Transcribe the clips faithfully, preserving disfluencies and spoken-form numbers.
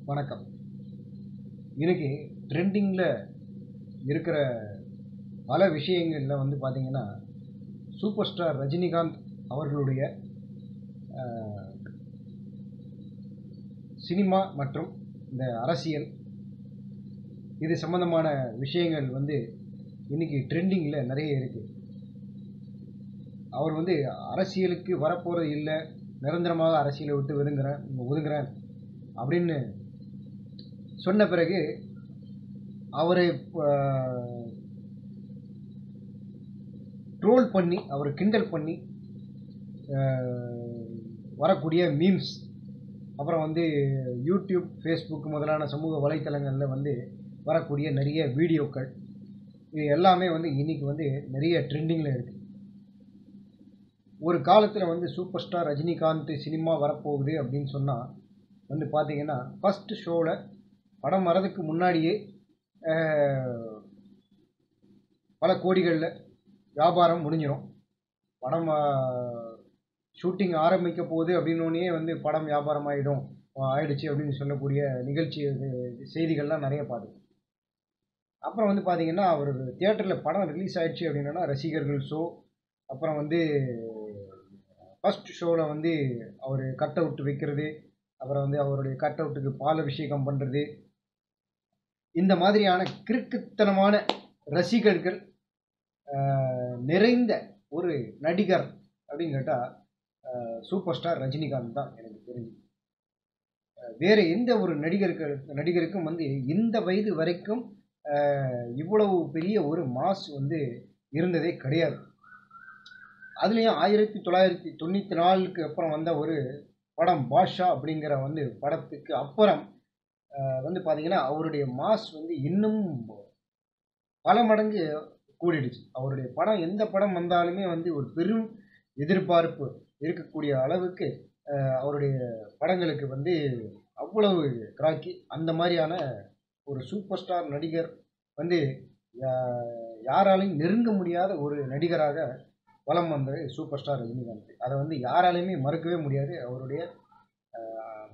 வணக்கம். இன்னைக்கு ட்ரெண்டிங்கில் இருக்கிற பல விஷயங்களில் வந்து பார்த்திங்கன்னா, சூப்பர் ஸ்டார் ரஜினிகாந்த் அவர்களுடைய அஹ், சினிமா மற்றும் இந்த அரசியல் இது சம்பந்தமான விஷயங்கள் வந்து இன்னைக்கு ட்ரெண்டிங்கில் நிறைய இருக்குது. அவர் வந்து அரசியலுக்கு வரப்போகிறது இல்லை, நிரந்தரமாக அரசியலை விட்டு ஒதுங்குறேன் ஒதுங்குறேன் அப்படின்னு சொன்ன பிறகு அவரை ட்ரோல் பண்ணி அவரை கிண்டல் பண்ணி அஹ், வரக்கூடிய மீம்ஸ், அப்புறம் வந்து யூடியூப், ஃபேஸ்புக் முதலான சமூக வலைத்தளங்களில் வந்து வரக்கூடிய நிறைய வீடியோக்கள், இது எல்லாமே வந்து இன்னைக்கு வந்து நிறைய ட்ரெண்டிங்கில் இருக்குது. ஒரு காலத்தில் வந்து சூப்பர் ஸ்டார் ரஜினிகாந்த் சினிமா வரப்போகுது அப்படின்னு சொன்னால் வந்து பார்த்தீங்கன்னா, ஃபஸ்ட்டு ஷோவில் படம் வரதுக்கு முன்னாடியே அஹ், பல கோடிகளில் வியாபாரம் முடிஞ்சிடும். படம் ஷூட்டிங் ஆரம்பிக்க போகுது அப்படின்னோடனே வந்து படம் வியாபாரம் ஆகிடும் ஆயிடுச்சு அப்படின்னு சொல்லக்கூடிய நிகழ்ச்சி இது- செய்திகள்லாம் நிறைய பார்த்துருக்கோம். அப்புறம் வந்து பார்த்தீங்கன்னா, அவர் தியேட்டரில் படம் ரிலீஸ் ஆயிடுச்சு அப்படின்னா ரசிகர்கள் ஷோ, அப்புறம் வந்து ஃபர்ஸ்ட் ஷோவில் வந்து அவர் கட் அவுட் வைக்கிறது, அப்புறம் வந்து அவருடைய கட் அவுட்டுக்கு பால் அபிஷேகம் பண்ணுறது, இந்த மாதிரியான கிறுக்குத்தனமான ரசிகர்கள் அஹ், நிறைந்த ஒரு நடிகர் அப்படின்னு கேட்டால் சூப்பர் ஸ்டார் ரஜினிகாந்த் தான் எனக்கு தெரிஞ்சு. வேறு எந்த ஒரு நடிகருக்கு நடிகருக்கும் வந்து இந்த வயது வரைக்கும் அஹ், இவ்வளவு பெரிய ஒரு மாஸ் வந்து இருந்ததே கிடையாது. அதுலேயும் ஆயிரத்தி தொள்ளாயிரத்தி தொண்ணூற்றி நாலுக்கு அப்புறம் வந்த ஒரு படம் பாஷா அப்படிங்கிற வந்து படத்துக்கு அப்புறம் அஹ், வந்து பார்த்தீங்கன்னா அவருடைய மாஸ் வந்து இன்னும் பல மடங்கு கூடிடுச்சு. அவருடைய படம் எந்த படம் வந்தாலுமே வந்து ஒரு பெரும் எதிர்பார்ப்பு இருக்கக்கூடிய அளவுக்கு அஹ், அவருடைய படங்களுக்கு வந்து அவ்வளவு கிராக்கி. அந்த மாதிரியான ஒரு சூப்பர் ஸ்டார் நடிகர் வந்து அஹ், யாராலையும் நெருங்க முடியாத ஒரு நடிகராக வலம் வந்தது சூப்பர் ஸ்டார் ரஜினிகாந்த். அதை வந்து யாராலையுமே மறுக்கவே முடியாது. அவருடைய அஹ்,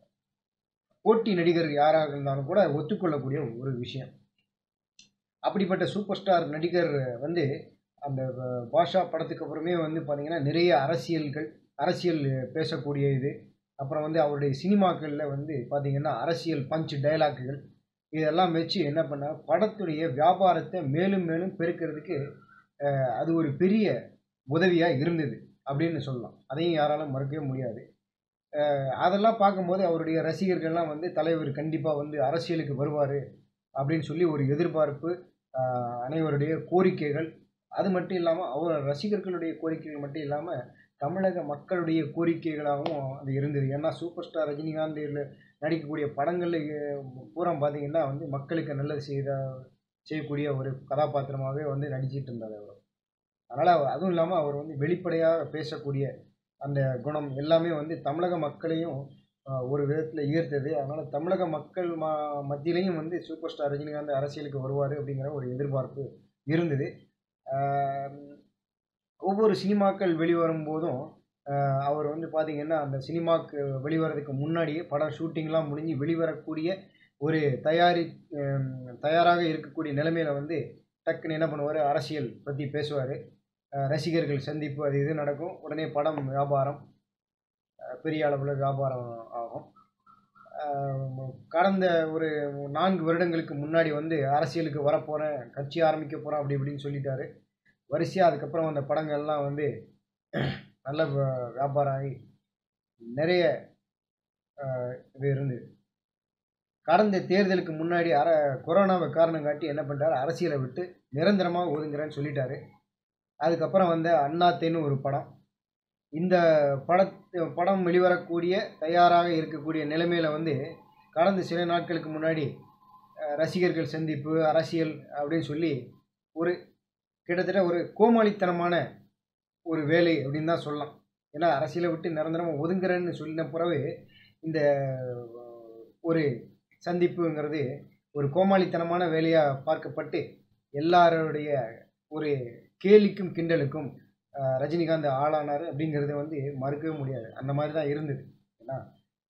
போட்டி நடிகர் யாராக இருந்தாலும் கூட ஒத்துக்கொள்ளக்கூடிய ஒரு விஷயம். அப்படிப்பட்ட சூப்பர் ஸ்டார் நடிகர் வந்து அந்த அஹ், பாஷா படத்துக்கு அப்புறமே வந்து பார்த்தீங்கன்னா நிறைய அரசியல்கள் அரசியல் பேசக்கூடிய இது, அப்புறம் வந்து அவருடைய சினிமாக்களில் வந்து பார்த்தீங்கன்னா அரசியல் பஞ்ச் டயலாக்குகள் இதெல்லாம் வச்சு என்ன பண்ண படத்துடைய வியாபாரத்தை மேலும் மேலும் பெருக்கிறதுக்கு அஹ், அது ஒரு பெரிய உதவியாக இருந்தது அப்படின்னு சொல்லலாம். அதையும் யாராலும் மறுக்கவே முடியாது. அஹ், அதெல்லாம் பார்க்கும்போது அவருடைய ரசிகர்கள்லாம் வந்து தலைவர் கண்டிப்பாக வந்து அரசியலுக்கு வருவார் அப்படின்னு சொல்லி ஒரு எதிர்பார்ப்பு, ஆஹ், அனைவருடைய கோரிக்கைகள், அது மட்டும் இல்லாமல் அவர் ரசிகர்களுடைய கோரிக்கைகள் மட்டும் இல்லாமல் தமிழக மக்களுடைய கோரிக்கைகளாகவும் அது இருந்தது. ஏன்னா சூப்பர் ஸ்டார் ரஜினிகாந்த் இதுல நடிக்கக்கூடிய படங்களில் பூரா பார்த்தீங்கன்னா வந்து மக்களுக்கு நல்லது செய்த செய்யக்கூடிய ஒரு கதாபாத்திரமாகவே வந்து நடிச்சிட்டு இருந்தார் அவர். அதனால் அதுவும் இல்லாமல் அவர் வந்து வெளிப்படையாக பேசக்கூடிய அந்த குணம் எல்லாமே வந்து தமிழக மக்களையும் ஆஹ், ஒரு விதத்தில் ஈர்த்தது. அதனால் தமிழக மக்கள் ம மத்தியிலையும் வந்து சூப்பர் ஸ்டார் ரஜினிகாந்த் அரசியலுக்கு வருவார் அப்படிங்கிற ஒரு எதிர்பார்ப்பு இருந்தது. ஆஹ், ஒவ்வொரு சினிமாக்கள் வெளிவரும் போதும் ஆஹ், அவர் வந்து பார்த்திங்கன்னா அந்த சினிமாக்கு வெளிவரதுக்கு முன்னாடியே படம் ஷூட்டிங்லாம் முடிஞ்சு வெளிவரக்கூடிய ஒரு தயாரி ஹம், தயாராக இருக்கக்கூடிய நிலைமையில வந்து டக்குன்னு என்ன பண்ணுவார், அரசியல் பற்றி பேசுவார். ரசிகர்கள் சந்திப்பு அது இது நடக்கும். உடனே படம் வியாபாரம் அஹ், பெரிய அளவில் வியாபாரம் ஆகும். ஆஹ், கடந்த ஒரு நான்கு வருடங்களுக்கு முன்னாடி வந்து அரசியலுக்கு வரப்போகிறேன், கட்சி ஆரம்பிக்க போகிறேன் அப்படி இப்படின்னு சொல்லிட்டாரு. வரிசையாக அதுக்கப்புறம் அந்த படங்கள்லாம் வந்து நல்ல வ- வியாபாரம் ஆகி நிறைய இது இருந்தது. கடந்த தேர்தலுக்கு முன்னாடி அர கொரோனாவை காரணம் காட்டி என்ன பண்ணிட்டாரு, அரசியலை விட்டு நிரந்தரமாக ஒதுங்குறேன்னு சொல்லிட்டாரு. அதுக்கப்புறம் வந்த அண்ணாத்தேன்னு ஒரு படம். இந்த பட படம் வெளிவரக்கூடிய தயாராக இருக்கக்கூடிய நிலைமையில வந்து கடந்த சில நாட்களுக்கு முன்னாடி அஹ், ரசிகர்கள் சந்திப்பு அரசியல் அப்படின்னு சொல்லி ஒரு கிட்டத்தட்ட ஒரு கோமாளித்தனமான ஒரு வேலை அப்படின்னு தான் சொல்லலாம். ஏன்னா அரசியலை விட்டு நிரந்தரமாக ஒதுங்குறேன்னு சொல்லின பிறகு இந்த அஹ், ஒரு சந்திப்புங்கிறது ஒரு கோமாளித்தனமான வேலையாக பார்க்கப்பட்டு எல்லாருடைய ஒரு கேலிக்கும் கிண்டலுக்கும் அஹ், ரஜினிகாந்த் ஆளானார் அப்படிங்கிறத வந்து மறுக்கவே முடியாது. அந்த மாதிரி தான் இருந்தது. ஏன்னா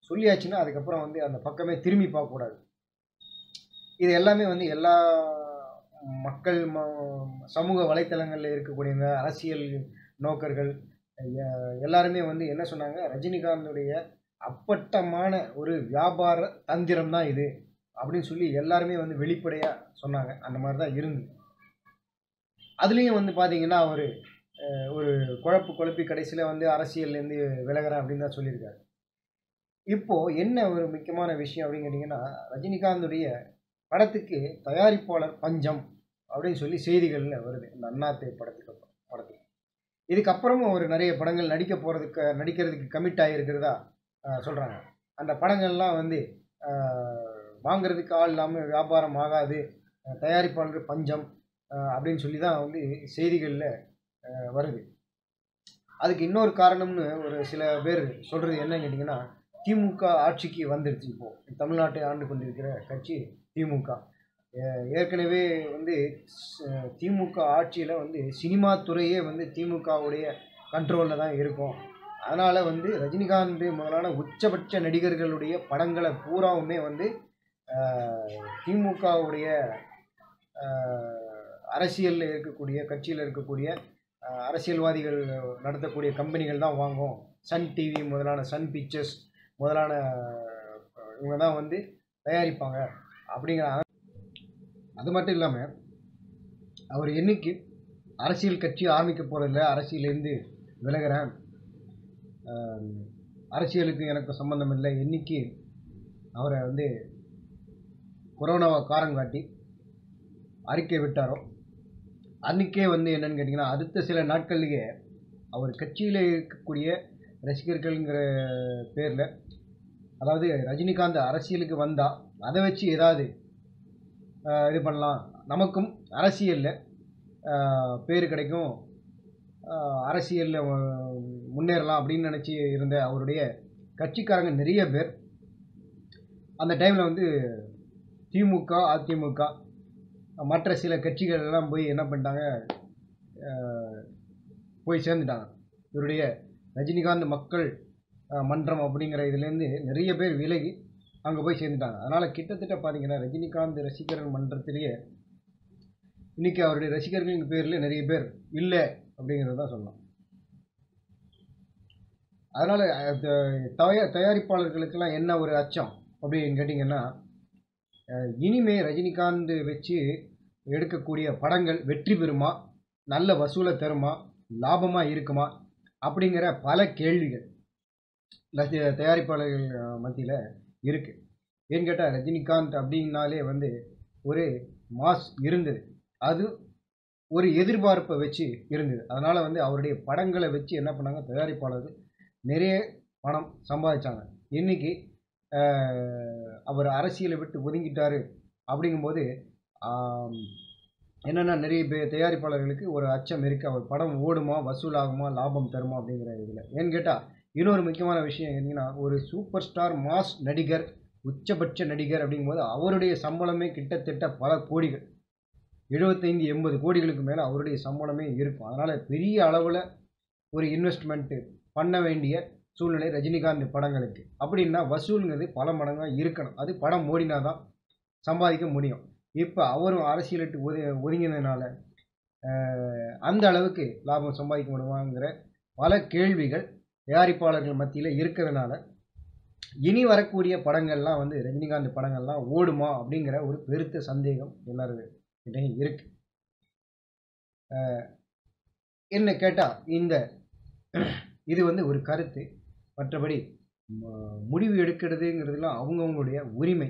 சொல்லியாச்சுன்னா அதுக்கப்புறம் வந்து அந்த பக்கமே திரும்பி பார்க்கக்கூடாது. இது எல்லாமே வந்து எல்லா மக்கள் ம சமூக வலைத்தளங்களில் இருக்கக்கூடியவங்க, அரசியல் நோக்கர்கள் எல்லாருமே வந்து என்ன சொன்னாங்க, ரஜினிகாந்துடைய அப்பட்டமான ஒரு வியாபார தந்திரம் தான் இது அப்படின்னு சொல்லி எல்லாருமே வந்து வெளிப்படையாக சொன்னாங்க. அந்த மாதிரி தான் இருந்தது. அதுலேயும் வந்து பார்த்தீங்கன்னா அவர் ஒரு குழப்பு குழப்பி கடைசியில் வந்து அரசியல்லேருந்து விலகிறேன் அப்படின்னு தான் சொல்லியிருக்காரு. இப்போது என்ன ஒரு முக்கியமான விஷயம் அப்படின்னு கேட்டிங்கன்னா, ரஜினிகாந்துடைய படத்துக்கு தயாரிப்பாளர் பஞ்சம் அப்படின்னு சொல்லி செய்திகளில் வருது. இந்த அண்ணாத்தை படத்துக்கு அப்புறம் படத்துக்கு இதுக்கப்புறமும் ஒரு நிறைய படங்கள் நடிக்க போகிறதுக்கு நடிக்கிறதுக்கு கமிட் ஆகியிருக்கிறதா சொல்கிறாங்க. அந்த படங்கள்லாம் வந்து வாங்கிறதுக்கு ஆள் இல்லாமல் வியாபாரம் ஆகாது, தயாரிப்பாளர் பஞ்சம் அப்படின்னு சொல்லி தான் வந்து செய்திகளில் வருது. அதுக்கு இன்னொரு காரணம்னு ஒரு சில பேர் சொல்கிறது என்னன்னு கேட்டிங்கன்னா, திமுக ஆட்சிக்கு வந்துடுச்சு. இப்போது தமிழ்நாட்டை ஆண்டு கொண்டிருக்கிற கட்சி திமுக. ஏற்கனவே வந்து திமுக ஆட்சியில் வந்து சினிமா துறையே வந்து திமுகவுடைய கண்ட்ரோலில் தான் இருக்கும். அதனால் வந்து ரஜினிகாந்த் முதலான உச்சபட்ச நடிகர்களுடைய படங்களை பூராவுமே வந்து திமுகவுடைய அரசியலில் இருக்கக்கூடிய கட்சியில் இருக்கக்கூடிய அரசியல்வாதிகள் நடத்தக்கூடிய கம்பெனிகள் தான் வாங்கும். சன் டிவி முதலான சன் பிக்சர்ஸ் முதலான இவங்க தான் வந்து தயாரிப்பாங்க அப்படிங்கிற. அது மட்டும் இல்லாமல் அவர் என்னைக்கு அரசியல் கட்சி ஆரம்பிக்க போகிறதில்ல, அரசியலேருந்து விலகிறேன், அரசியலுக்கு எனக்கு சம்பந்தம் இல்லை, என்னைக்கு அவரை வந்து கொரோனாவை காரணம் காட்டி அறிக்கை விட்டாரோ அன்றைக்கே வந்து என்னென்னு கேட்டிங்கன்னா, அடுத்த சில நாட்கள்லேயே அவர் கட்சியில் இருக்கக்கூடிய ரசிகர்கள்ங்கிற பேரில், அதாவது ரஜினிகாந்த் அரசியலுக்கு வந்தால் அதை வச்சு ஏதாவது இது பண்ணலாம், நமக்கும் அரசியலில் பேர் கிடைக்கும், அரசியலில் முன்னேறலாம் அப்படின்னு நினச்சி இருந்த அவருடைய கட்சிக்காரங்க நிறைய பேர் அந்த டைமில் வந்து திமுக அதிமுக மற்ற சில கட்சிகள் எல்லாம் போய் என்ன பண்ணிட்டாங்க, போய் சேர்ந்துட்டாங்க. இவருடைய ரஜினிகாந்த் மக்கள் மன்றம் அப்படிங்கிற இதுலேருந்து நிறைய பேர் விலகி அங்கே போய் சேர்ந்துட்டாங்க. அதனால் கிட்டத்தட்ட பார்த்தீங்கன்னா ரஜினிகாந்த் ரசிகர்கள் மன்றத்திலேயே இன்றைக்கி அவருடைய ரசிகர்களின் பேரில் நிறைய பேர் இல்லை அப்படிங்கிறது தான் சொல்லலாம். அதனால் தய தயாரிப்பாளர்களுக்கெல்லாம் என்ன ஒரு அச்சம் அப்படின்னு கேட்டிங்கன்னா, இனிமே ரஜினிகாந்த் வச்சு எடுக்கக்கூடிய படங்கள் வெற்றி பெறுமா, நல்ல வசூலை தருமா, லாபமாக இருக்குமா அப்படிங்கிற பல கேள்விகள் தயாரிப்பாளர்கள் மத்தியில் இருக்குது. ஏன்னு கேட்டால் ரஜினிகாந்த் அப்படின்னாலே வந்து ஒரு மாஸ் இருந்தது, அது ஒரு எதிர்பார்ப்பை வச்சு இருந்தது. அதனால் வந்து அவருடைய படங்களை வச்சு என்ன பண்ணாங்க, தயாரிப்பாளர்கள் நிறைய பணம் சம்பாதிச்சாங்க. இன்றைக்கி அவர் அரசியலை விட்டு ஒதுங்கிட்டார் அப்படிங்கும்போது என்னென்னா நிறைய பேர் தயாரிப்பாளர்களுக்கு ஒரு அச்சம் இருக்குது, அவர் படம் ஓடுமா, வசூலாகுமா, லாபம் தருமா அப்படிங்கிற இதில். ஏன்னு கேட்டால் இன்னொரு முக்கியமான விஷயம் என்னன்னா, ஒரு சூப்பர் ஸ்டார் மாஸ் நடிகர், உச்சபட்ச நடிகர் அப்படிங்கும்போது அவருடைய சம்பளமே கிட்டத்தட்ட பல கோடிகள், எழுபத்தைந்து எண்பது கோடிகளுக்கு மேலே அவருடைய சம்பளமே இருக்கும். அதனால் பெரிய அளவில் ஒரு இன்வெஸ்ட்மெண்ட்டு பண்ண வேண்டிய சூழ்நிலை ரஜினிகாந்த் படங்களுக்கு. அப்படின்னா வசூலுங்கிறது பல மடங்காக இருக்கணும், அது படம் ஓடினா தான் சம்பாதிக்க முடியும். இப்போ அவரும் அரசியலிட்டு ஒது ஒதுங்கினதுனால அந்த அளவுக்கு லாபம் சம்பாதிக்க முடியுமாங்கிற பல கேள்விகள் தயாரிப்பாளர்கள் மத்தியில் இருக்கிறதுனால இனி வரக்கூடிய படங்கள்லாம் வந்து ரஜினிகாந்த் படங்கள்லாம் ஓடுமா அப்படிங்கிற ஒரு பெருத்த சந்தேகம் எல்லாருக்கிட்டையும் இருக்கு. என்ன கேட்டால் இந்த இது வந்து ஒரு கருத்து, மற்றபடி முடிவு எடுக்கிறதுங்கிறதுலாம் அவங்கவுங்களுடைய உரிமை.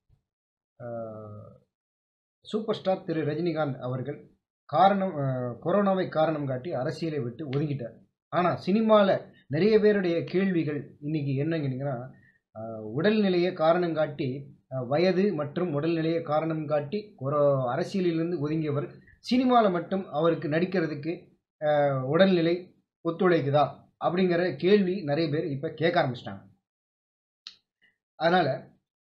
சூப்பர் ஸ்டார் திரு ரஜினிகாந்த் அவர்கள் காரணம் கொரோனாவை காரணம் காட்டி அரசியலை விட்டு ஒதுங்கிட்டார். ஆனால் சினிமாவில் நிறைய பேருடைய கேள்விகள் இன்றைக்கி என்னங்கன்னா, உடல்நிலையை காரணம் காட்டி, வயது மற்றும் உடல்நிலையை காரணம் காட்டி கொரோ அரசியலிலிருந்து ஒதுங்கியவர் சினிமாவில் மட்டும் அவருக்கு நடிக்கிறதுக்கு உடல்நிலை ஒத்துழைக்குதா அப்படிங்கிற கேள்வி நிறைய பேர் இப்போ கேட்க ஆரம்பிச்சிட்டாங்க. அதனால்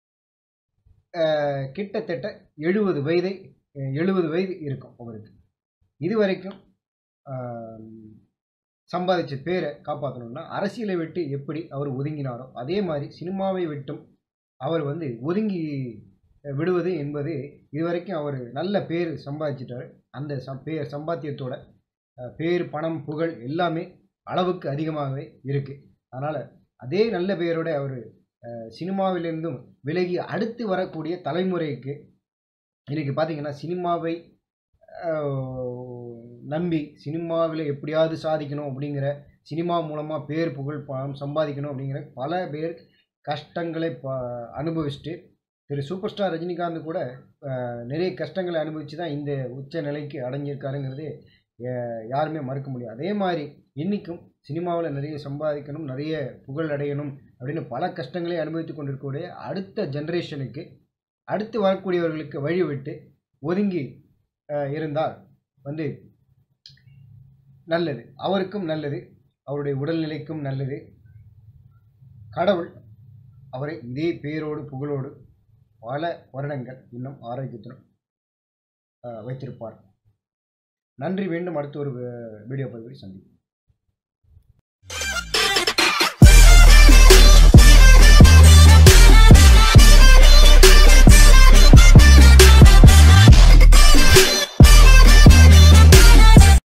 கிட்டத்தட்ட எழுபது வயதை எழுபது வயது இருக்கும் அவருக்கு. இதுவரைக்கும் சம்பாதிச்ச பேரை காப்பாற்றணும்னா அரசியலை விட்டு எப்படி அவர் ஒதுங்கினாரோ அதே மாதிரி சினிமாவை விட்டும் அவர் வந்து ஒதுங்கி விடுவது என்பது இதுவரைக்கும் அவர் நல்ல பேர் சம்பாதிச்சிட்டார். அந்த சம் பேர் சம்பாத்தியத்தோட பேர் பணம் புகழ் எல்லாமே அளவுக்கு அதிகமாகவே இருக்குது. அதனால் அதே நல்ல பேரோட அவர் சினிமாவிலிருந்தும் விலகி அடுத்து வரக்கூடிய தலைமுறைக்கு இன்றைக்கி பார்த்திங்கன்னா சினிமாவை நம்பி சினிமாவில் எப்படியாவது சாதிக்கணும் அப்படிங்கிற சினிமா மூலமாக பேர் புகழ் பணம் சம்பாதிக்கணும் அப்படிங்கிற பல பேர் கஷ்டங்களை ப அனுபவிச்சுட்டு திரு சூப்பர் ஸ்டார் ரஜினிகாந்த் கூட நிறைய கஷ்டங்களை அனுபவித்து தான் இந்த உச்ச நிலைக்கு அடைஞ்சிருக்காருங்கிறது யாருமே மறுக்க முடியாது. அதே மாதிரி இன்றைக்கும் சினிமாவில் நிறைய சம்பாதிக்கணும் நிறைய புகழ் அடையணும் அப்படின்னு பல கஷ்டங்களை அனுபவித்து கொண்டிருக்கக்கூடிய அடுத்த ஜென்ரேஷனுக்கு அடுத்து வரக்கூடியவர்களுக்கு வழிவிட்டு ஒதுங்கி இருந்தால் வந்து நல்லது, அவருக்கும் நல்லது, அவருடைய உடல்நிலைக்கும் நல்லது. கடவுள் அவரை இதே பேரோடு புகழோடு பல வருடங்கள் இன்னும் ஆரோக்கியத்துடன் வைத்திருப்பார். நன்றி. மீண்டும் அடுத்த ஒரு வீடியோ பதிவில் சந்திப்போம்.